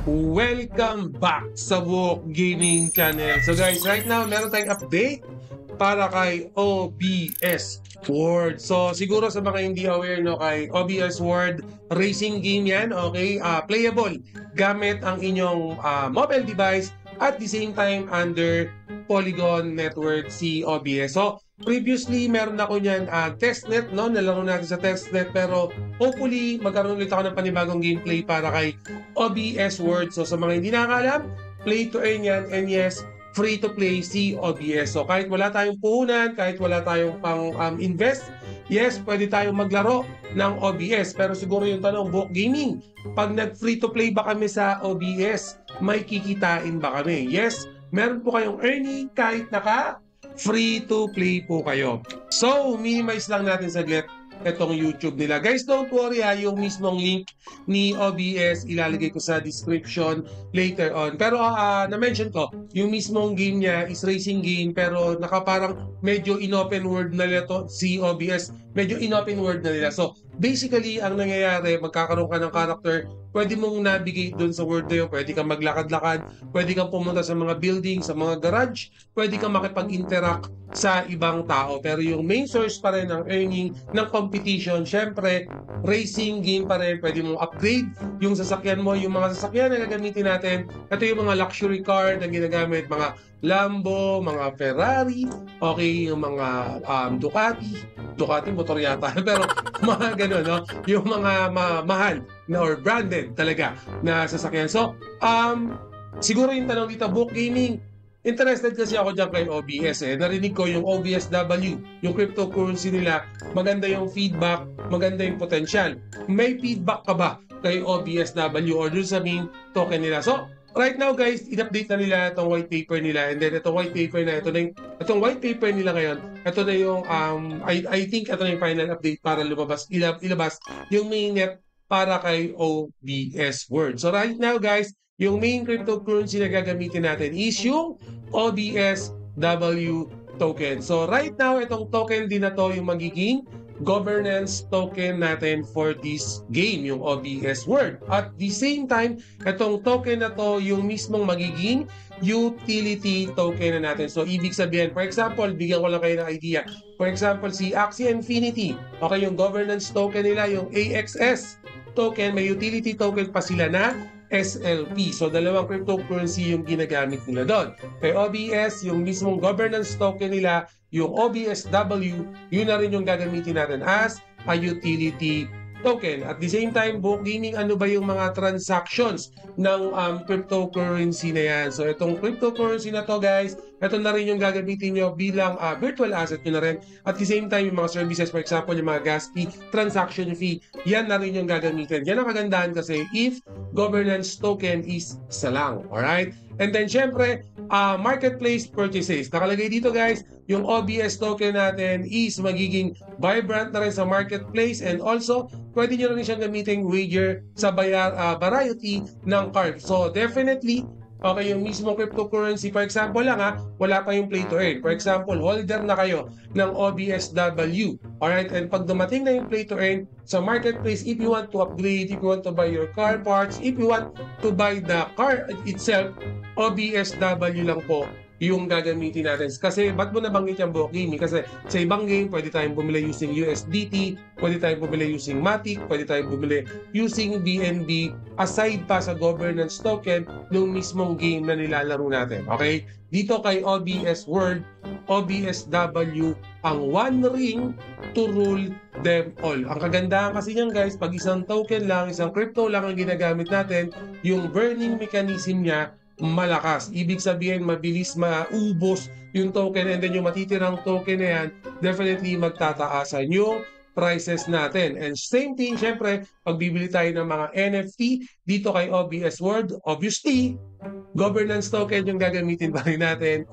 Welcome back sa Wok Gaming Channel. So guys, right now meron tayong update para kay OBS World. So siguro sa mga hindi aware, no, kay OBS World, racing game yan, okay? Playable gamit ang inyong mobile device at the same time under Polygon Network si OBS. So previously meron ako niyan testnet, no? Nalaro natin sa testnet, pero hopefully magkaroon ulit ako ng panibagong gameplay para kay OBS World. So sa mga hindi nakakalam, play to earn yan, and yes, free to play si OBS. So kahit wala tayong puhunan, kahit wala tayong pang invest, yes, pwede tayong maglaro ng OBS. Pero siguro yung tanong, Wok Gaming, pag nag free to play ba kami sa OBS, may kikitain ba kami? Yes, meron po kayong earning kahit naka free to play po kayo. So minimize lang natin saglit itong YouTube nila. Guys, don't worry yung mismong link ni OBS ilalagay ko sa description later on. Pero na-mention ko, yung mismong game niya is racing game, pero parang medyo in-open world na nila to, si OBS, medyo in-open world na nila. So basically, ang nangyayari, magkakaroon ka ng character, pwede mong navigate dun sa world na yun, pwede kang maglakad-lakad, pwede kang pumunta sa mga building, sa mga garage, pwede kang makipag-interact sa ibang tao. Pero yung main source pa rin ng earning ng competition, syempre, racing game pa rin, pwede mong upgrade yung sasakyan mo, yung mga sasakyan na gagamitin natin. Ito yung mga luxury car na ginagamit, mga Lambo, mga Ferrari, okay, yung mga Ducati motor yata, pero mga gano'n, no? Yung mga mahal na or branded talaga na sasakyan. So, siguro yung tanong dito, Wok Gaming, interested kasi ako dyan kay OBS Narinig ko yung OBSW, yung cryptocurrency nila, maganda yung feedback, maganda yung potential. May feedback ka ba kay OBSW or dun sa main token nila? So, right now guys, in-update na nila itong white paper nila, and then itong white paper na, itong white paper nila ngayon, ito na yung, I think ito na yung final update para ilabas yung mainnet para kay OBS World. So right now guys, yung main cryptocurrency na gagamitin natin is yung OBSW token. So right now, itong token din na to yung magiging governance token natin for this game, yung OBS World. At the same time, itong token na to yung mismong magiging utility token na natin. So ibig sabihin, for example, bigyan ko lang kayo ng idea. For example, si Axie Infinity, okay, yung governance token nila, yung AXS token, may utility token pa sila na SLP. So, dalawang cryptocurrency yung ginagamit nila doon. Kay OBS, yung mismong governance token nila, yung OBSW, yun na rin yung gagamitin natin as a utility token. At the same time, Wok Gaming, ano ba yung mga transactions ng cryptocurrency na yan? So, itong cryptocurrency na to, guys, ito na rin yung gagamitin nyo bilang virtual asset nyo na rin. At the same time, yung mga services, for example, yung mga gas fee, transaction fee, yan na rin yung gagamitin. Yan ang kagandahan kasi if governance token is isa lang. Alright? And then, syempre, marketplace purchases. Nakalagay dito, guys, yung OBS token natin is magiging vibrant na rin sa marketplace, and also, pwede nyo rin siyang gamitin wager sa variety ng cards. So, definitely, okay, yung mismong cryptocurrency, for example lang wala pa yung play to earn. For example, holder na kayo ng OBSW. Alright, and pag dumating na yung play to earn sa marketplace, if you want to upgrade, if you want to buy your car parts, if you want to buy the car itself, OBSW lang po yung gagamitin natin. Kasi, ba't mo nabanggit yung Wok Gaming? Kasi sa ibang game, pwede tayong bumili using USDT, pwede tayong bumili using Matic, pwede tayong bumili using BNB, aside pa sa governance token ng mismong game na nilalaro natin. Okay? Dito kay OBS World, OBSW, ang one ring to rule them all. Ang kagandahan kasi niyan, guys, pag isang token lang, isang crypto lang ang ginagamit natin, yung burning mechanism niya, malakas. Ibig sabihin, mabilis maubos yung token, and then yung matitirang token na yan, definitely magtataasan yung prices natin. And same thing, syempre, pag bibili tayo ng mga NFT dito kay OBS World, obviously, governance token yung gagamitin pa rin natin,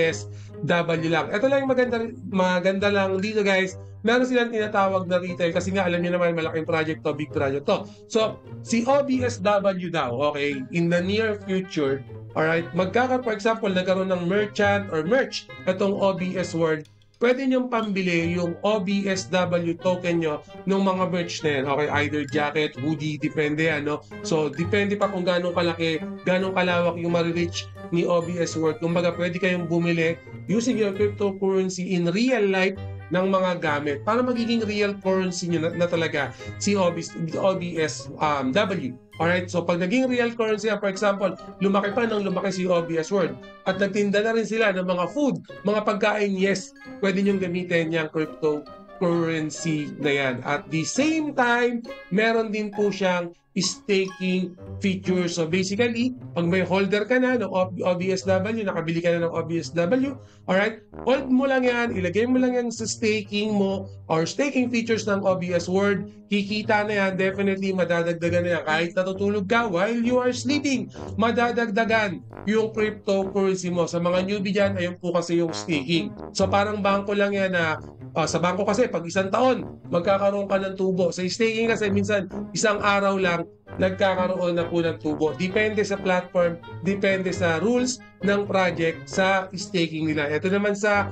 OBSW lang. Ito lang yung maganda lang dito, guys. Meron silang tinatawag na retail kasi nga alam niyo naman malaking project to, big project to. So, si OBSW daw, okay, in the near future, alright, for example, nagkaroon ng merchant or merch itong OBS World, pwede nyong pambili yung OBSW token nyo ng mga merch na yan. Okay, either jacket, hoodie, depende yan, no? So, depende pa kung gano'ng kalaki, gano'ng kalawak yung ma-reach ni OBS World. Kumbaga, pwede kayong bumili using your cryptocurrency in real life ng mga gamit para magiging real currency nyo na talaga si OBSW. Alright, so pag naging real currency, for example, lumaki pa ng lumaki si OBS World at nagtinda na rin sila ng mga food, mga pagkain, yes, pwede nyong gamitin yung cryptocurrency na yan. At the same time, meron din po siyang staking feature. So basically, pag may holder ka na ng OBSW, nakabili ka na ng OBSW, alright, hold mo lang yan, ilagay mo lang yan sa staking mo or staking features ng OBS World, kikita na yan, definitely madadagdagan na yan. Kahit natutulog ka while you are sleeping, madadagdagan yung cryptocurrency mo. Sa mga newbie dyan, ayun po kasi yung staking. So parang bangko lang yan na sa bangko kasi pag isang taon, magkakaroon ka ng tubo. Sa staking kasi minsan, isang araw lang, nagkakaroon na po ng tubo. Depende sa platform, depende sa rules ng project sa staking nila. Ito naman sa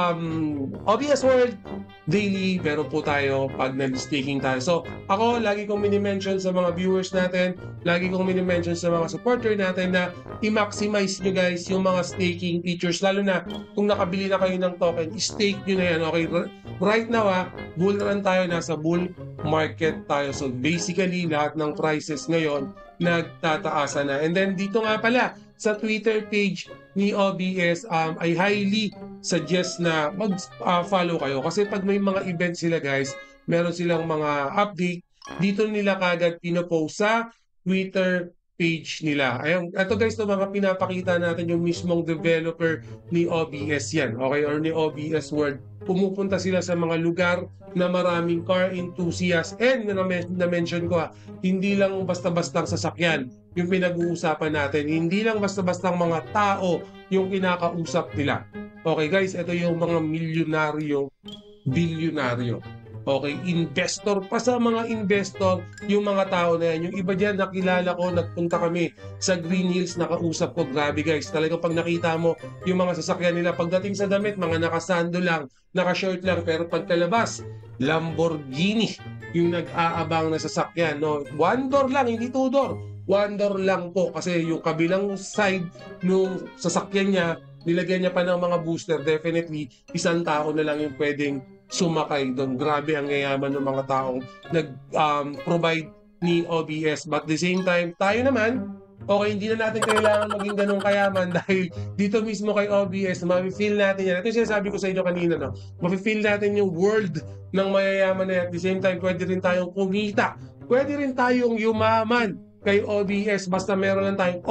OBS World, daily, meron po tayo pag nag-staking tayo. So, ako, lagi kong mini-mention sa mga viewers natin, lagi kong mini-mention sa mga supporter natin na i-maximize nyo guys yung mga staking features. Lalo na kung nakabili na kayo ng token, stake nyo na yan. Okay, right now bull run tayo, nasa bull market tayo. So, basically, lahat ng prices ngayon, nagtataasan na. And then, dito nga pala, sa Twitter page ni OBS, I highly suggest na mag-follow kayo. Kasi pag may mga events sila guys, meron silang mga update, dito nila kagad pinopost sa Twitter page nila. Ayun, ito guys, ito mga pinapakita natin yung mismong developer ni OBS yan, okay, or ni OBS World. Pumupunta sila sa mga lugar na maraming car enthusiasts and na-mention ko hindi lang basta-bastang sasakyan yung pinag-uusapan natin, hindi lang basta-bastang mga tao yung kinakausap nila. Okay guys, ito yung mga milyonaryo, bilyonaryo. Okay, investor pa sa mga investor, yung mga tao na yan. Yung iba dyan, nakilala ko, nagpunta kami sa Green Hills, nakausap ko. Grabe guys, talagang pag nakita mo yung mga sasakyan nila, pagdating sa damit, mga nakasando lang, nakashort lang, pero pagkalabas, Lamborghini yung nag-aabang na sasakyan. No? One door lang, hindi two door. One door lang po kasi yung kabilang side nung sasakyan niya, nilagyan niya pa ng mga booster. Definitely, isang tao na lang yung pwedeng sumakay doon. Grabe ang yayaman ng mga taong nag-provide ni OBS. But at the same time, tayo naman, okay, hindi na natin kailangan maging ganun kayaman dahil dito mismo kay OBS, ma-feel natin yan. Ito yung sinasabi ko sa inyo kanina, no? Ma-feel natin yung world ng mayayaman na yan. At the same time, pwede rin tayong kumita. Pwede rin tayong yumaman kay OBS basta meron lang tayong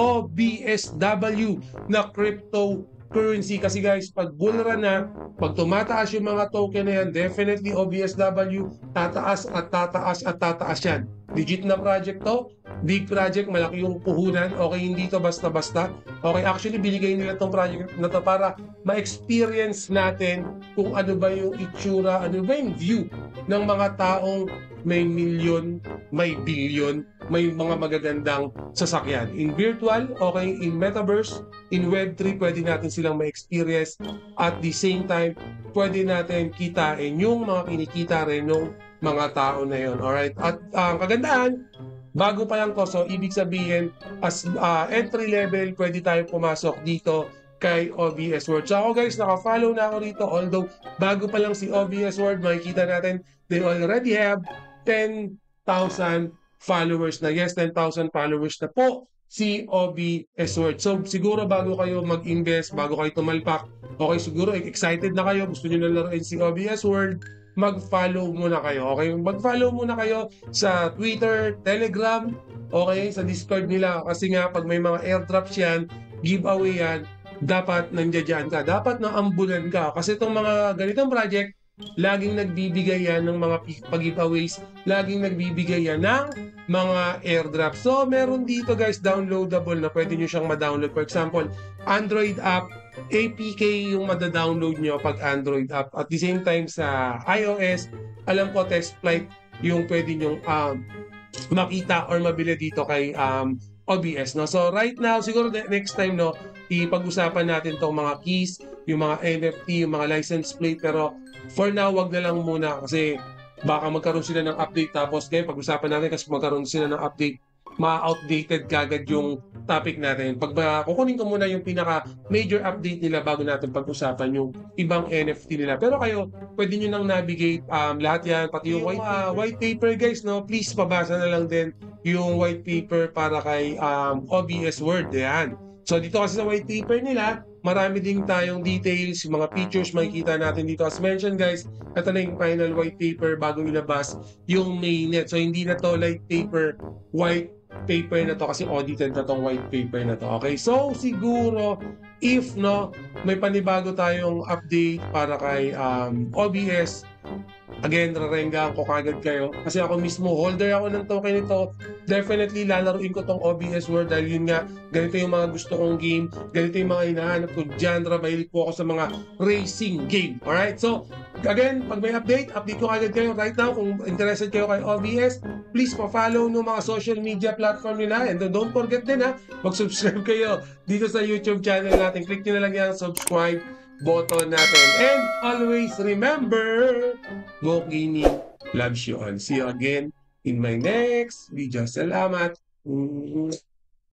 OBSW na cryptocurrency. Kasi guys, pag bull run na, pag tumataas yung mga token na yan, definitely OBSW tataas at tataas at tataas yan. Legit na project to, big project, malaki yung puhunan. Okay, hindi to basta-basta. Okay, actually binigay nila tong project na to para ma-experience natin kung ano ba yung itsura, ano ba yung view ng mga taong may milyon, may billion, may mga magagandang sasakyan. In virtual, okay, in metaverse, in Web3, pwede natin silang ma-experience. At the same time, pwede natin kitain yung mga kinikita rin ng mga tao na yun. Alright? At ang kagandahan, bago pa lang to, so ibig sabihin, as entry level, pwede tayong pumasok dito kay OBS World. So ako guys, naka-follow na ako rito. Although, bago pa lang si OBS World, makikita natin, they already have 10,000 followers na. Yes, 10,000 followers na po si OBS World. So, siguro bago kayo mag-invest, bago kayo tumalpak, okay, siguro excited na kayo, gusto nyo na laruin si OBS World, mag-follow muna kayo. Okay, mag-follow muna kayo sa Twitter, Telegram, okay, sa Discord nila. Kasi nga, pag may mga airdrops yan, giveaway yan, dapat nandiyan ka. Dapat naambulan ka. Kasi itong mga ganitong project, laging nagbibigay yan ng mga pag-giveaways, laging nagbibigay yan ng mga airdrop. So, meron dito guys, downloadable na pwede nyo siyang ma-download. For example, Android app, APK yung mada-download nyo pag Android app. At the same time sa iOS, alam ko test flight yung pwede nyo makita or mabili dito kay OBS, no? So right now, siguro next time, no, ipag-usapan natin tong mga keys, yung mga NFT, yung mga license plate, pero for now, wag na lang muna kasi baka magkaroon sila ng update tapos ngayon pag-usapan natin kasi magkaroon sila ng update, ma-outdated kagad yung topic natin. Kukunin ko muna yung pinaka major update nila bago natin pag-usapan yung ibang NFT nila. Pero kayo, pwede nyo nang navigate lahat yan, pati yung white paper guys, no? Please pabasa na lang din yung white paper para kay OBS Word. Yan. So dito kasi sa white paper nila, marami din tayong details, yung mga features makikita natin dito. As mentioned guys, ito na yung final white paper bago ilabas yung mainnet. So hindi na to light paper, white paper na to kasi audited na tong white paper na to. Okay, so siguro if no, may panibago tayong update para kay OBS, again, rarengahan ko kagad kayo. Kasi ako mismo, holder ako ng token nito. Definitely, lalaruin ko tong OBS World dahil yun nga, ganito yung mga gusto kong game. Ganito yung mga hinahanap ko. Genre, mahilig po ako sa mga racing game. Alright? So, again, pag may update ko kagad kayo. Right now, kung interested kayo kay OBS, please pa-follow ng mga social media platform nila. And don't forget din mag-subscribe kayo dito sa YouTube channel natin. Click nyo na lang yung subscribe button natin. And always remember, Go Gaming loves you all. See you again in my next video. Salamat!